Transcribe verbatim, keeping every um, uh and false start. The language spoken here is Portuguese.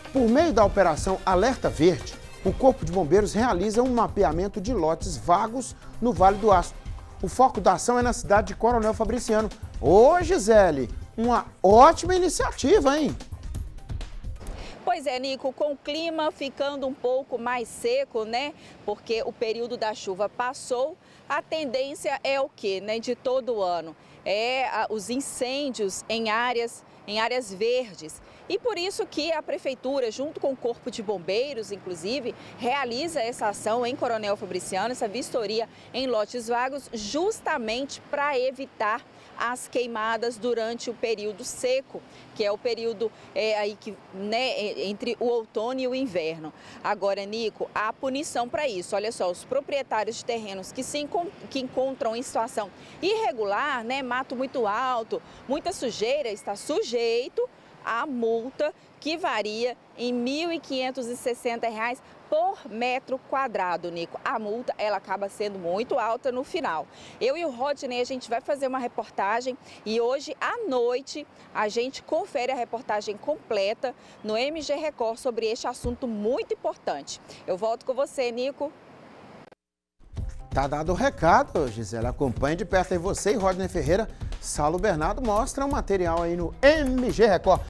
Por meio da Operação Alerta Verde, o Corpo de Bombeiros realiza um mapeamento de lotes vagos no Vale do Aço. O foco da ação é na cidade de Coronel Fabriciano. Ô, Gisele, uma ótima iniciativa, hein? Pois é, Nico, com o clima ficando um pouco mais seco, né? Porque o período da chuva passou, a tendência é o quê, né? De todo ano. É a, os incêndios em áreas, em áreas verdes. E por isso que a Prefeitura, junto com o Corpo de Bombeiros, inclusive, realiza essa ação em Coronel Fabriciano, essa vistoria em lotes vagos, justamente para evitar as queimadas durante o período seco, que é o período é, aí que, né, entre o outono e o inverno. Agora, Nico, há punição para isso. Olha só, os proprietários de terrenos que se encont que encontram em situação irregular, né, mato muito alto, muita sujeira, está sujeito a multa que varia em mil quinhentos e sessenta reais por metro quadrado, Nico. A multa, ela acaba sendo muito alta no final. Eu e o Rodney, a gente vai fazer uma reportagem e hoje à noite a gente confere a reportagem completa no M G Record sobre este assunto muito importante. Eu volto com você, Nico. Tá dado o recado, Gisele. Acompanhe de perto aí você e Rodney Ferreira. Saulo Bernardo mostra o material aí no M G Record.